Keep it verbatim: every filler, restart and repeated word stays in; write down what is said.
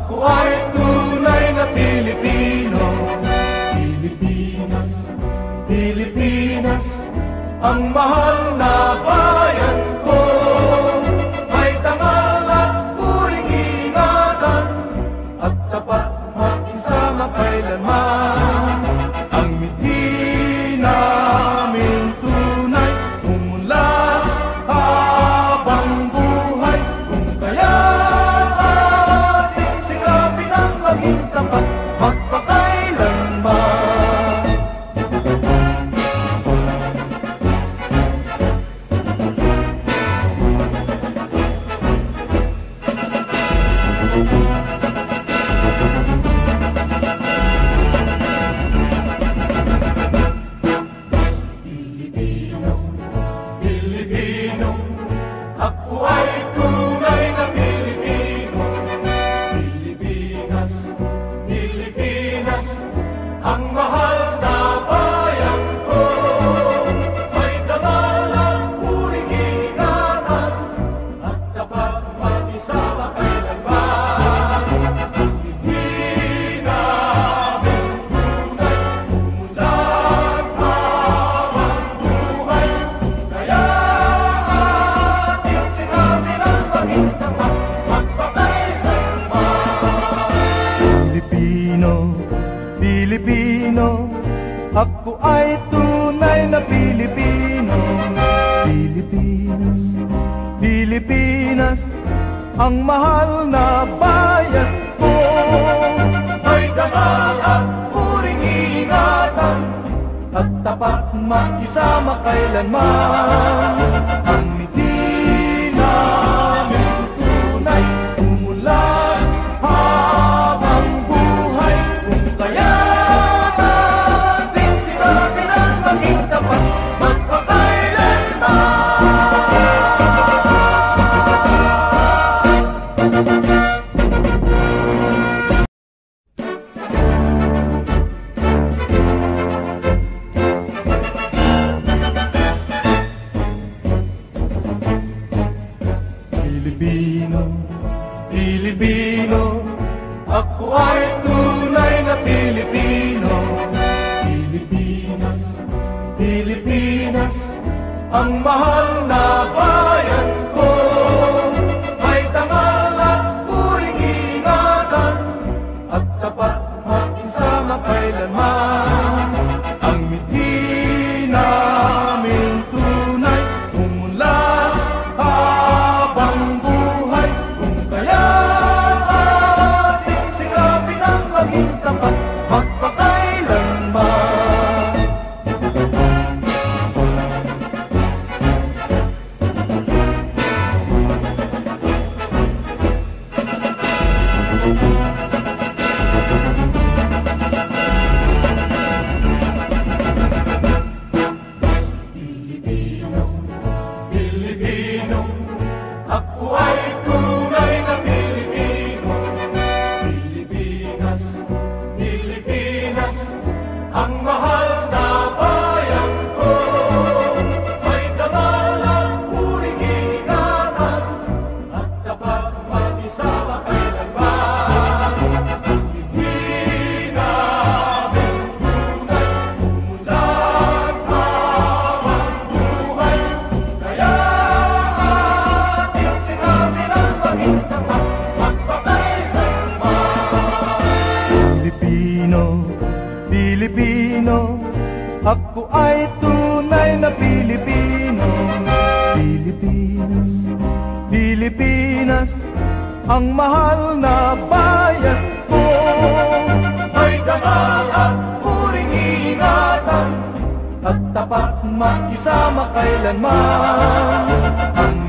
Ako ay tunay na Pilipino. Pilipinas, Pilipinas, ang mahal na bayan ko. May dangal at puring ingatan, at tapat makisama kailanman. Ang mithi namin tunay, umunlad habang buhay. Kung kaya ating sikapin ang maging tapat, magpakailanman. Pilipino, Pilipino, ako ay tunay na Pilipino. Pilipinas, Pilipinas, ang mahal na bayan ko. May dangal at puring ingatan, at dapat mag-isama kailanman. Ang mithi namin tunay, umunlad habang buhay. Kaya ating sinapin ang maging tapat, magpakailanman. Pilipino, Pilipino, ako ay tunay na Pilipino. Pilipinas, Pilipinas, ang mahal na bayan ko. May dangal at puring ingatan, At tapat makisama kailanman. Ang mithi namin tunay, umunlad habang buhay. kung kaya ating sinapin ang maging tapat, magpakailanman. Pilipino, Pilipino, ako ay tunay na Pilipino. Pilipinas, Pilipinas, ang mahal na bayan ko. May dangal at puring ingatan, at tapat makisama kailanman. Ang mithi namin tunay, umunlad habang buhay. Kung kaya ating sikapin ang maging tapat, magpakailanman. Pilipino, Pilipino, ako ay tunay na Pilipino. Pilipinas, Pilipinas, ang mahal na bayan ko. May dangal at puring ingatan, at dapat mag-isama kailanman. Ang mithi namin tunay, umunlad habang buhay. Kaya ating sinapin ang maging tapat, magpakailanman. Pilipino, Pilipino, ako ay tunay na Pilipino. Pilipinas, Pilipinas, ang mahal na bayan ko. May dangal at puring ingatan, At tapat makisama kailanman. Ang